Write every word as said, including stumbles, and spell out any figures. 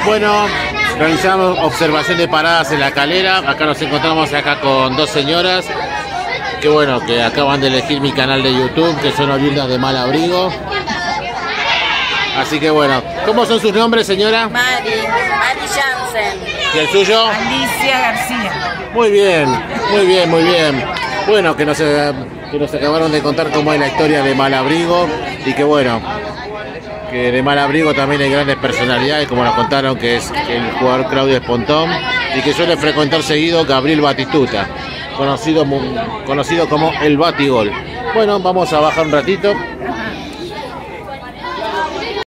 Bueno, realizamos observación de paradas en la calera. Acá nos encontramos acá con dos señoras que bueno, que acaban de elegir mi canal de YouTube, que son oriundas de Malabrigo. Así que bueno, ¿cómo son sus nombres, señora? Mari, Mari Jansen. ¿Y el suyo? Alicia García. Muy bien, muy bien, muy bien. Bueno, que nos, eh, que nos acabaron de contar cómo es la historia de Malabrigo y que bueno, que de Malabrigo también hay grandes personalidades, como nos contaron, que es el jugador Claudio Espontón y que suele frecuentar seguido Gabriel Batistuta, conocido, conocido como el Batigol. Bueno, vamos a bajar un ratito.